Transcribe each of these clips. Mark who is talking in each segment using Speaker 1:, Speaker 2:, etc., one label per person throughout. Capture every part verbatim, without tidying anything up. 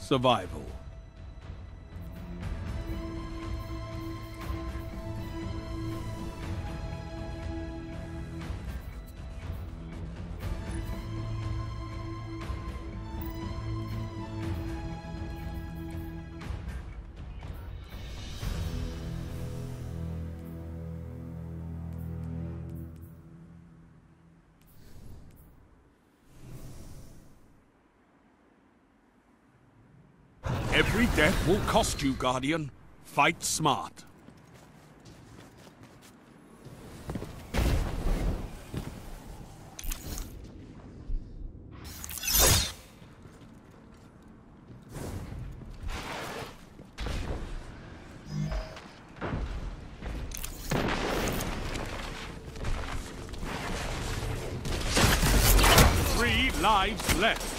Speaker 1: survival. Every death will cost you, Guardian. Fight smart. Three lives left.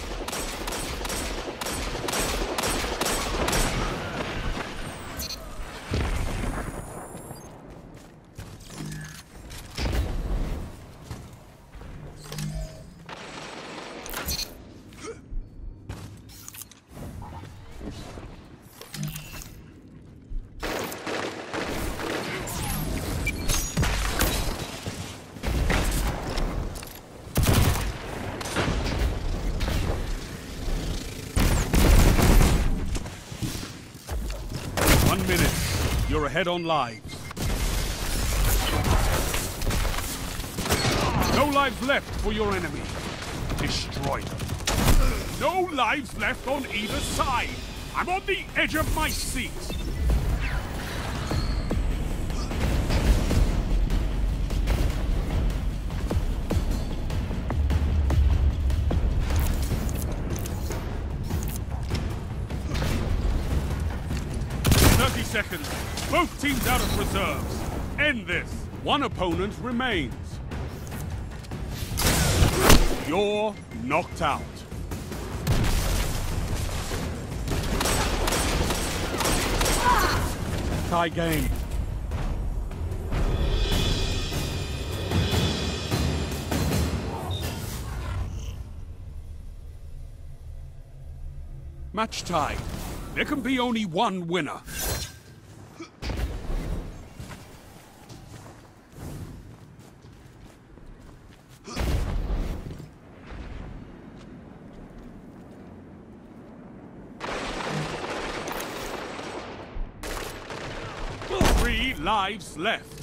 Speaker 1: One minute. You're ahead on lives. No lives left for your enemy. Destroy them. No lives left on either side. I'm on the edge of my seat. thirty seconds. Both teams out of reserves. End this. One opponent remains. You're knocked out. Tie game. Match tied. There can be only one winner. Three lives left.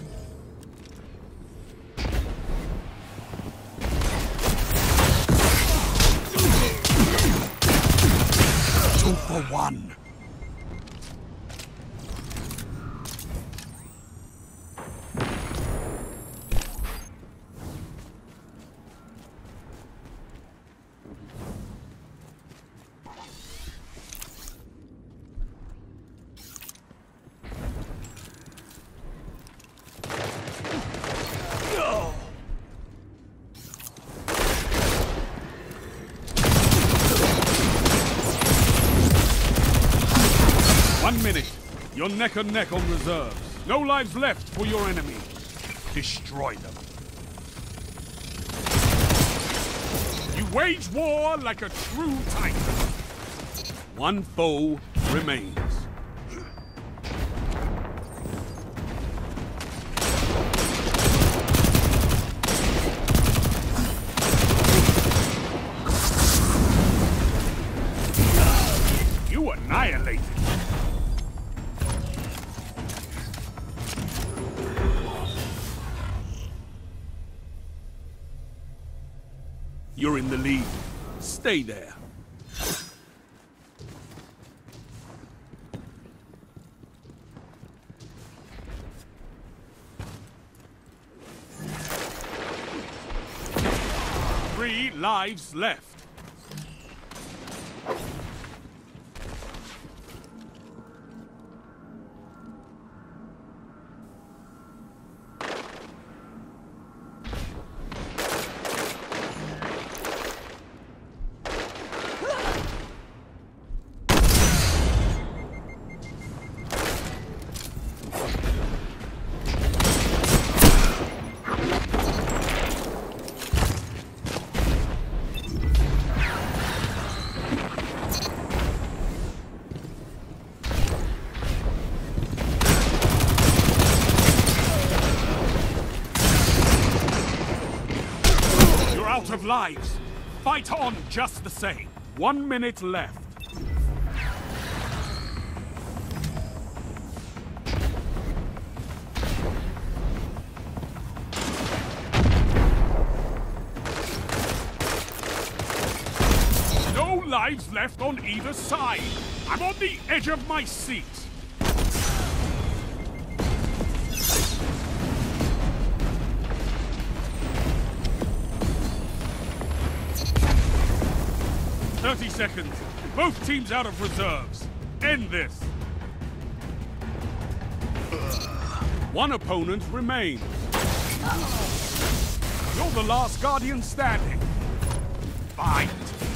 Speaker 1: Two for one. One minute. You're neck and neck on reserves. No lives left for your enemy. Destroy them. You wage war like a true titan. One foe remains. You annihilated. You're in the lead. Stay there. Three lives left. out of lives. Fight on just the same. One minute left. No lives left on either side. I'm on the edge of my seat. thirty seconds. Both teams out of reserves. End this. One opponent remains. You're the last Guardian standing. Fight!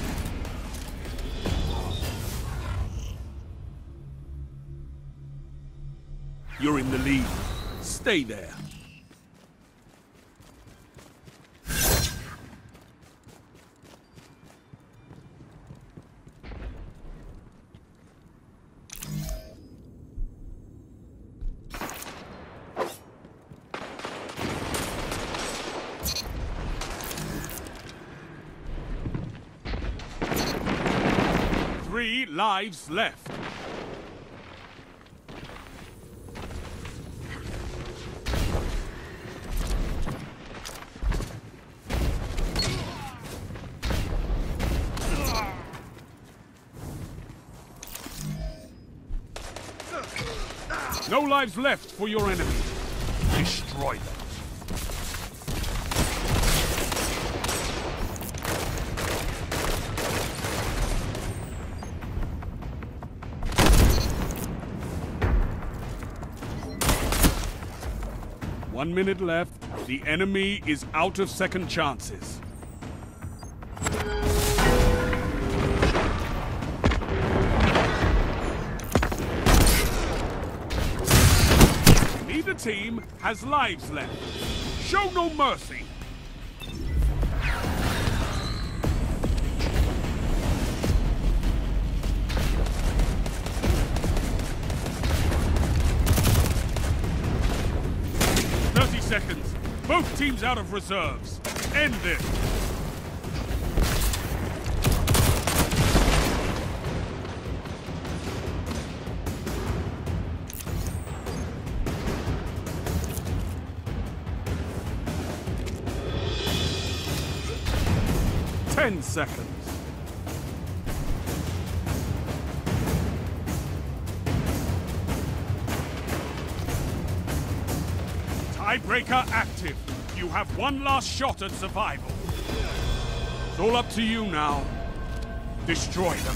Speaker 1: You're in the lead. Stay there. Three lives left. No lives left for your enemy. Destroy them. One minute left. The enemy is out of second chances. Neither team has lives left. Show no mercy. thirty seconds. Both teams out of reserves. End this. Ten seconds. Tiebreaker active. You have one last shot at survival. It's all up to you now. Destroy them.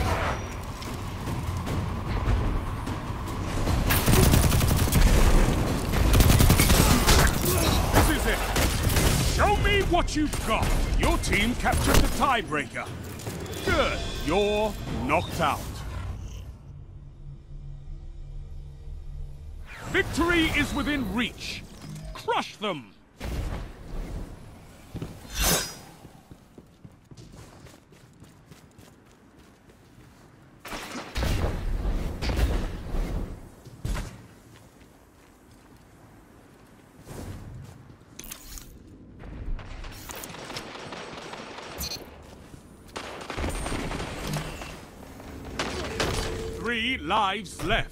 Speaker 1: This is it. Show me what you've got. Your team captured the tiebreaker. Good. You're knocked out. Victory is within reach. Crush them! Three lives left.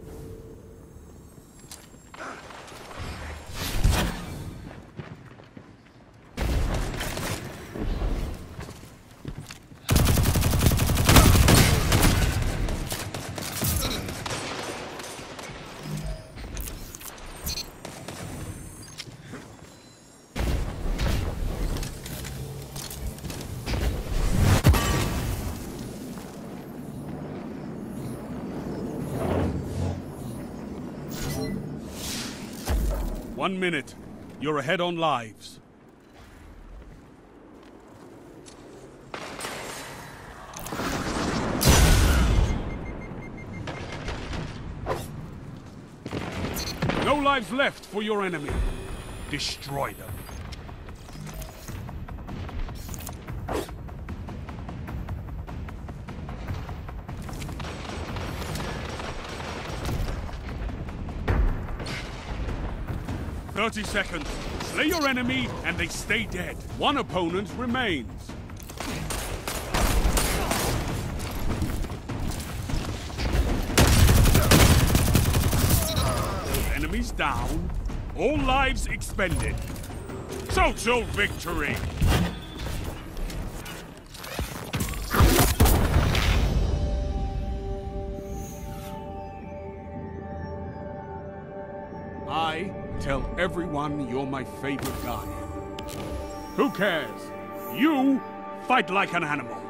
Speaker 1: One minute. You're ahead on lives. No lives left for your enemy. Destroy them. Thirty seconds. Slay your enemy, and they stay dead. One opponent remains. Enemies down. All lives expended. Total victory! I tell everyone you're my favorite guy. Who cares? You fight like an animal.